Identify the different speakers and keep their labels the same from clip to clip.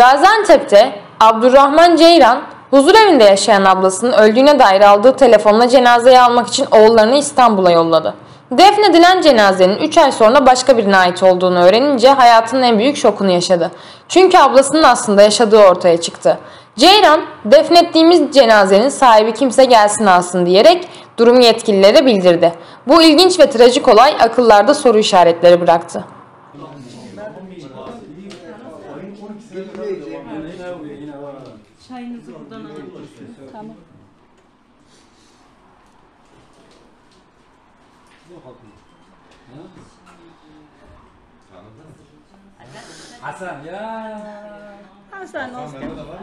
Speaker 1: Gaziantep'te Abdurrahman Ceyran, huzurevinde yaşayan ablasının öldüğüne dair aldığı telefonla cenazeyi almak için oğullarını İstanbul'a yolladı. Defnedilen cenazenin 3 ay sonra başka birine ait olduğunu öğrenince hayatının en büyük şokunu yaşadı. Çünkü ablasının aslında yaşadığı ortaya çıktı. Ceyran, defnettiğimiz cenazenin sahibi kimse gelsin alsın diyerek durumu yetkililere bildirdi. Bu ilginç ve trajik olay akıllarda soru işaretleri bıraktı.
Speaker 2: Çayınızı buradan alın. Tamam.
Speaker 3: Hasan ya.
Speaker 2: Hasan olsun.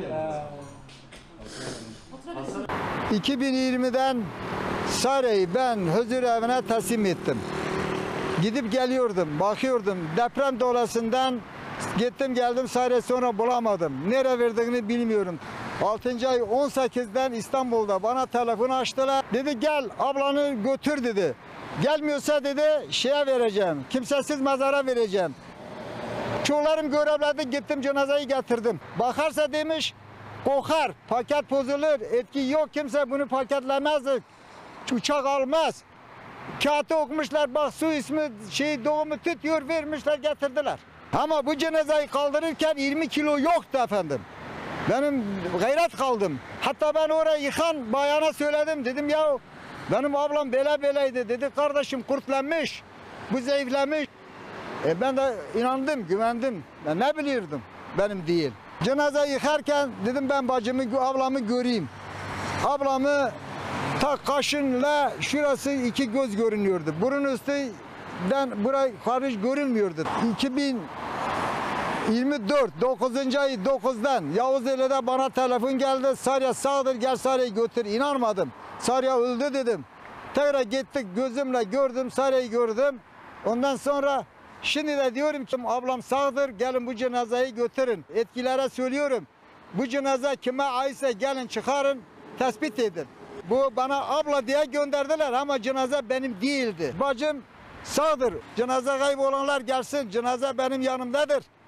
Speaker 4: 2020'den Sare'yi ben huzur evine teslim ettim. Gidip geliyordum, bakıyordum. Deprem dolayısından gittim geldim Sare sonra bulamadım. Nereye verdiğini bilmiyorum. 6. ay 18'den İstanbul'da bana telefon açtılar. Dedi gel ablanı götür dedi. Gelmiyorsa dedi şeye vereceğim. Kimsesiz mezara vereceğim. Çoğularım görevlerde gittim cenazeyi getirdim. Bakarsa demiş kokar, paket bozulur, etki yok kimse bunu paketlemez. Uçak almaz. Kağıtı okumuşlar bak su ismi doğumu tutuyor vermişler getirdiler. Ama bu cenazeyi kaldırırken 20 kilo yoktu efendim. Benim gayret kaldım. Hatta ben oraya yıkan bayana söyledim. Dedim ya benim ablam beleydi. Dedi kardeşim kurtlanmış. Bu zayıflamış. Ben de inandım, güvendim. Ben ne bilirdim benim değil. Cenazeyi yıkarken dedim ben bacımı, ablamı göreyim. Ablamı ta kaşınla şurası 2 göz görünüyordu. Burun üstünden buraya karış görünmüyordu. 2024 9. ay 9'dan Yavuz Eli'de bana telefon geldi. Sarıya sağdır gel Sarıya'yı götür. İnanmadım. Sarıya öldü dedim. Tekrar gittik gözümle gördüm Sarıya'yı gördüm. Ondan sonra şimdi de diyorum ki ablam sağdır gelin bu cenazeyi götürün. Etkilere söylüyorum. Bu cenaze kime aitse gelin çıkarın tespit edin. Bu bana abla diye gönderdiler ama cenaze benim değildi. Bacım sağdır. Cenaze kaybolanlar gelsin. Cenaze benim yanımdadır.